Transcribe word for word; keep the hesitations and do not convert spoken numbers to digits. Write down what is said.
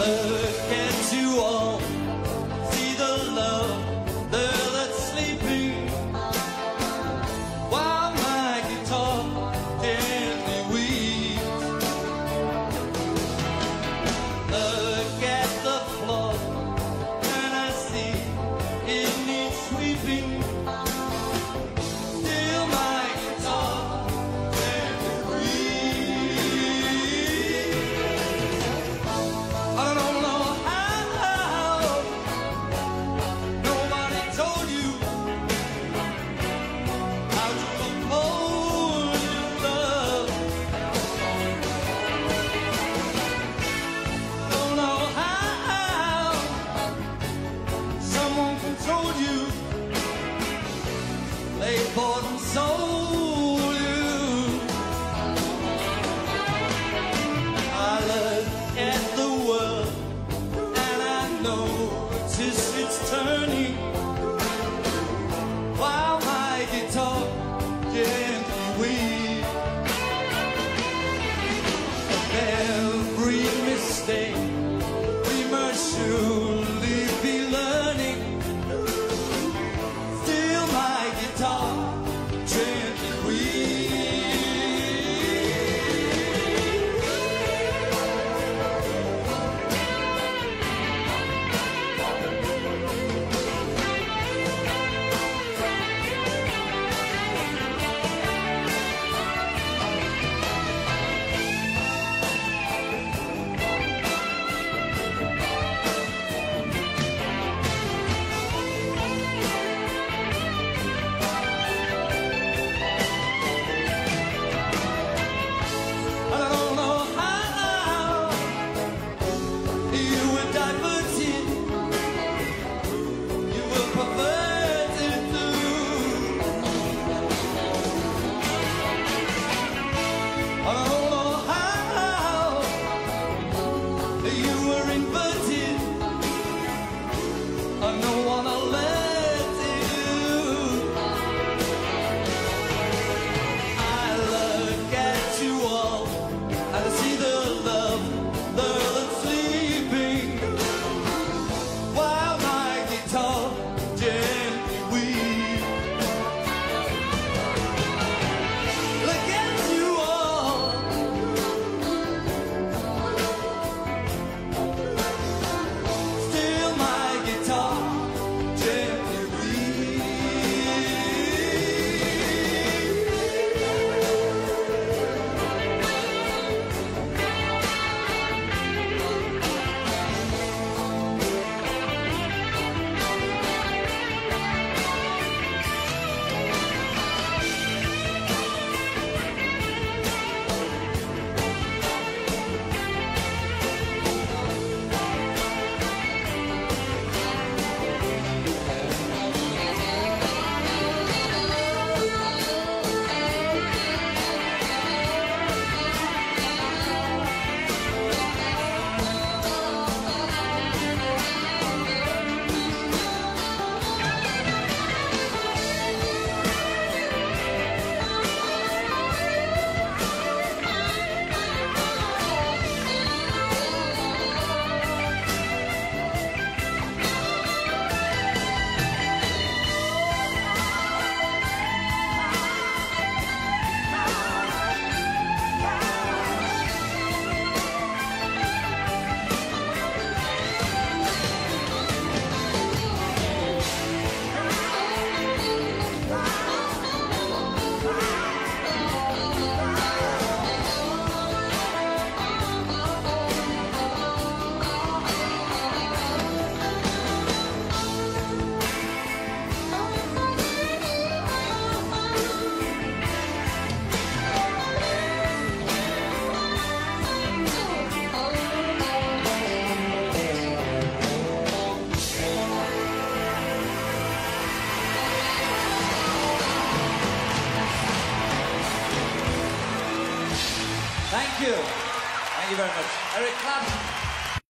Look at you all, see the love there that's sleeping, while my guitar gently weeps. Look at the floor, and I see it needs sweeping. Still my guitar gently weeps. I don't know how nobody told you how to compose your love. Don't know how someone controlled you, they bought and sold you. I look at the world and I notice it's turning, while my guitar gently weeps. Every mistake we must surely be learning. Still my guitar gently weeps. I don't know how you were diverted, you were perverted too. I don't know how you were inverted, I don't wanna let you. I look at you all and I see the love there that's sleeping, while my guitar gently weeps. Look at you all, still my guitar gently Thank you. Thank you very much. Eric Clapton.